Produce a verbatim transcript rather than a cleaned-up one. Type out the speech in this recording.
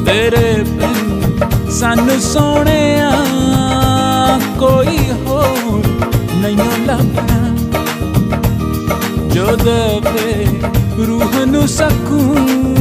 तेरे बिन सानू सोहणिया कोई होर नहीं लभना जो देवे रूह नू सकून।